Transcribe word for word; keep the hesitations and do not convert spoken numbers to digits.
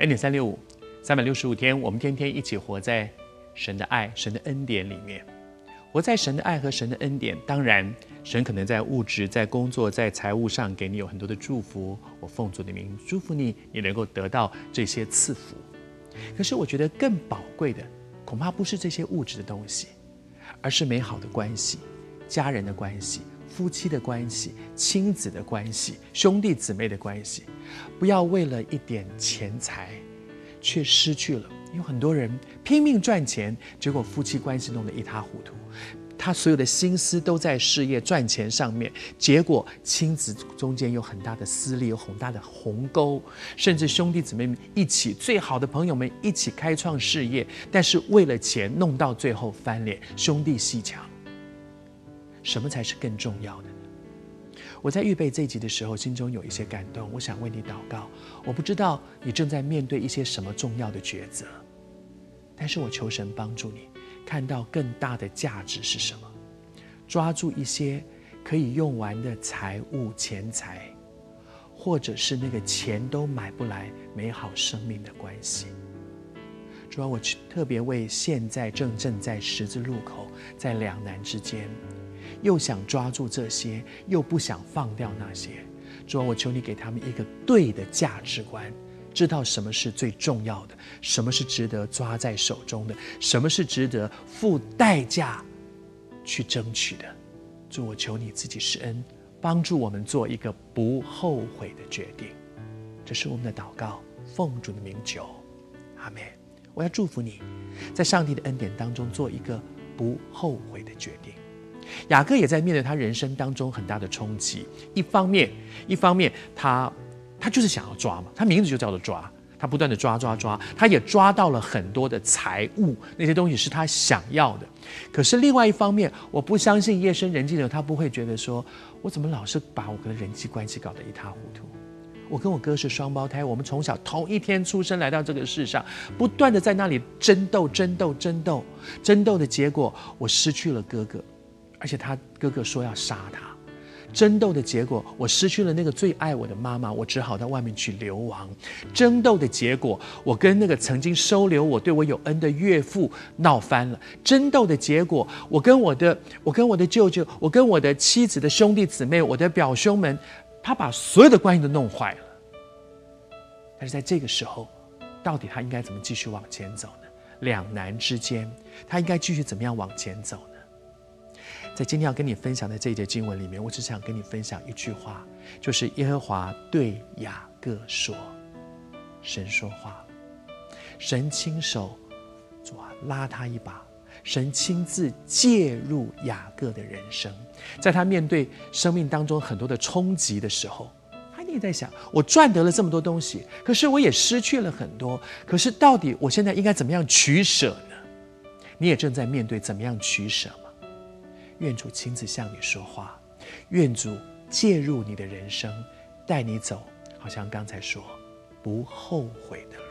恩典三六五，三百六十五天，我们天天一起活在神的爱、神的恩典里面。活在神的爱和神的恩典，当然，神可能在物质、在工作、在财务上给你有很多的祝福。我奉主的名祝福你，你能够得到这些赐福。可是我觉得更宝贵的，恐怕不是这些物质的东西，而是美好的关系、家人的关系、夫妻的关系、亲子的关系、兄弟姊妹的关系。不要为了一点钱财，却失去了。有很多人拼命赚钱，结果夫妻关系弄得一塌糊涂。他所有的心思都在事业赚钱上面，结果亲子中间有很大的撕裂，有很大的鸿沟，甚至兄弟姊妹们一起，最好的朋友们一起开创事业，但是为了钱弄到最后翻脸，兄弟阋墙。什么才是更重要的呢？我在预备这一集的时候，心中有一些感动，我想为你祷告。我不知道你正在面对一些什么重要的抉择，但是我求神帮助你看到更大的价值是什么，抓住一些可以用完的财物、钱财，或者是那个钱都买不来美好生命的关系。主要我特别为现在正正在十字路口，在两难之间，又想抓住这些，又不想放掉那些。主啊，我求你给他们一个对的价值观，知道什么是最重要的，什么是值得抓在手中的，什么是值得付代价去争取的。主，我求你自己施恩，帮助我们做一个不后悔的决定。这是我们的祷告，奉主的名求，阿们。我要祝福你，在上帝的恩典当中做一个不后悔的决定。雅各也在面对他人生当中很大的冲击，一方面一方面他他就是想要抓嘛，他名字就叫做抓，他不断的抓抓抓，他也抓到了很多的财物，那些东西是他想要的。可是另外一方面，我不相信夜深人静的他不会觉得说，我怎么老是把我的人际关系搞得一塌糊涂。我跟我哥是双胞胎，我们从小同一天出生来到这个世上，不断的在那里争斗争斗争斗争斗的结果，我失去了哥哥，而且他哥哥说要杀他。争斗的结果，我失去了那个最爱我的妈妈，我只好到外面去流亡。争斗的结果，我跟那个曾经收留我、对我有恩的岳父闹翻了。争斗的结果，我跟我的我跟我的舅舅，我跟我的妻子的兄弟姊妹，我的表兄们，他把所有的关系都弄坏了。但是在这个时候，到底他应该怎么继续往前走呢？两难之间，他应该继续怎么样往前走呢？在今天要跟你分享的这一节经文里面，我只想跟你分享一句话，就是耶和华对雅各说，神说话，神亲手主啊拉他一把，神亲自介入雅各的人生，在他面对生命当中很多的冲击的时候，他一定在想，我赚得了这么多东西，可是我也失去了很多，可是到底我现在应该怎么样取舍呢？你也正在面对怎么样取舍吗？愿主亲自向你说话，愿主介入你的人生，带你走，好像刚才说不后悔的路。